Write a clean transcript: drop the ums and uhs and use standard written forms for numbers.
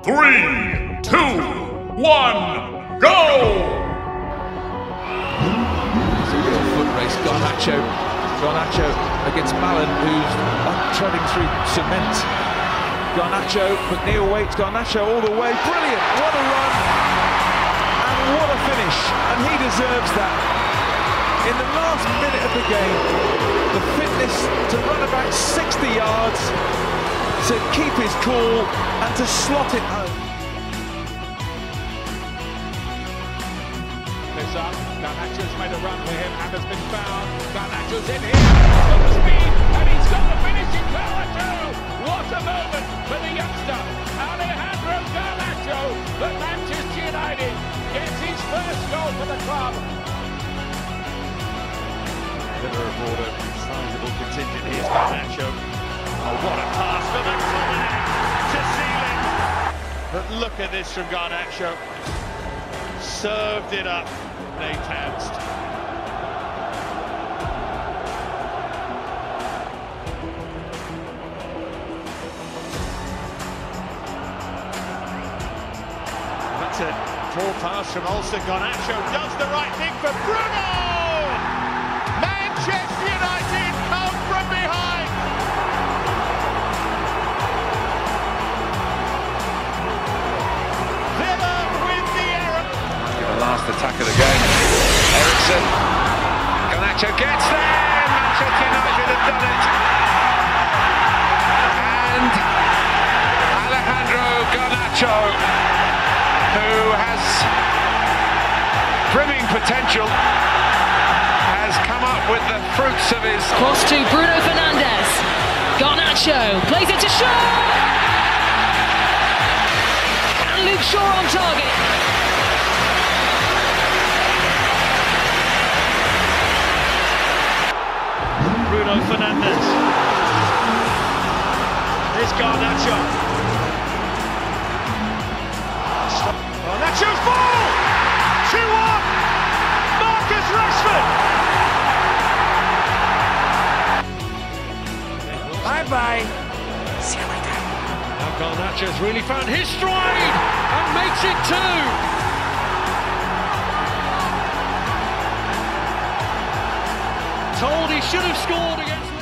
3, 2, 1, go! It's a real foot race. Garnacho against Mallon, who's treading through cement. Garnacho, McNeil waits, Garnacho all the way. Brilliant! What a run! And what a finish! And he deserves that. In the last minute of the game, the fitness to run about 60 yards, to keep his cool and to slot it home. This up, Garnacho's made a run for him and has been found. Garnacho's in here, full of speed, and he's got the finishing power too. What a moment for the youngster, Alejandro Garnacho, but Manchester United gets his first goal for the club. Villa aboard a sizable contingent. Here's Garnacho. Oh, what a pass for McTominay to seal it. But look at this from Garnacho. Served it up. They pounced. That's a poor pass from Olsen. Garnacho does the right thing for Bruno! Manchester United come from behind! Villa with the error. The last attack of the game. Eriksen. Garnacho gets there! Manchester United have done it! And Alejandro Garnacho, who has brimming potential, has come up with the fruits of his... Cross to Bruno Fernandes. Garnacho plays it to Shaw! And Luke Shaw on target. Bruno Fernandes. Here's Garnacho. Garnacho's ball! 2-1! Marcus Rashford! Bye-bye. See you later. Now Garnacho's really found his stride and makes it 2! Told he should have scored against